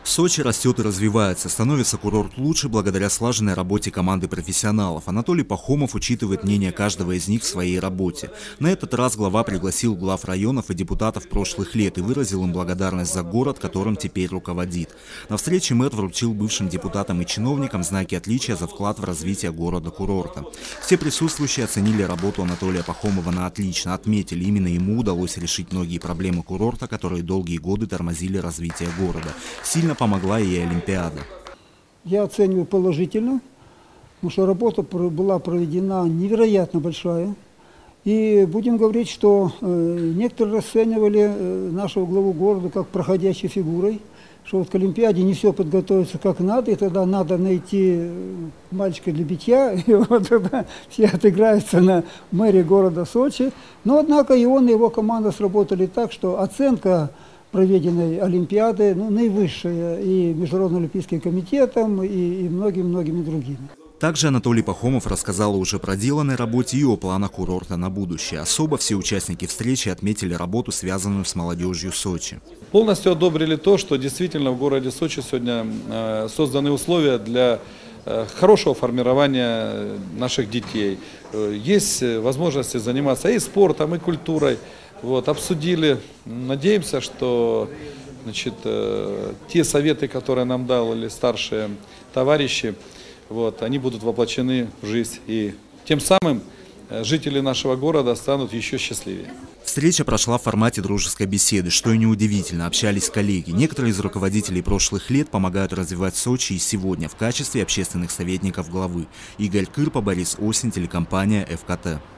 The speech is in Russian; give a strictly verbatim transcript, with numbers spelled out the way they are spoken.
Сочи растет и развивается, становится курорт лучше благодаря слаженной работе команды профессионалов. Анатолий Пахомов учитывает мнение каждого из них в своей работе. На этот раз глава пригласил глав районов и депутатов прошлых лет и выразил им благодарность за город, которым теперь руководит. На встрече мэр вручил бывшим депутатам и чиновникам знаки отличия за вклад в развитие города-курорта. Все присутствующие оценили работу Анатолия Пахомова на отлично, отметили, именно ему удалось решить многие проблемы курорта, которые долгие годы тормозили развитие города. Сильно помогла и Олимпиада. Я оцениваю положительно, потому что работа была проведена невероятно большая. И будем говорить, что э, некоторые расценивали э, нашего главу города как проходящей фигурой, что вот к Олимпиаде не все подготовиться как надо, и тогда надо найти мальчика для битья, и вот тогда все отыграются на мэрии города Сочи. Но однако и он, и его команда сработали так, что оценка проведенной Олимпиады, ну, наивысшая и Международным олимпийским комитетом, и, и многими-многими другими. Также Анатолий Пахомов рассказал уже про проделанной работе и о планах курорта на будущее. Особо все участники встречи отметили работу, связанную с молодежью Сочи. Полностью одобрили то, что действительно в городе Сочи сегодня э, созданы условия для э, хорошего формирования наших детей. Э, есть возможности заниматься и спортом, и культурой. Вот, обсудили, надеемся, что значит, э, те советы, которые нам дали старшие товарищи, вот, они будут воплощены в жизнь. И тем самым э, жители нашего города станут еще счастливее. Встреча прошла в формате дружеской беседы, что и неудивительно, общались коллеги. Некоторые из руководителей прошлых лет помогают развивать Сочи и сегодня в качестве общественных советников главы. Игорь Кырпа, Борис Осин, телекомпания эф ка тэ.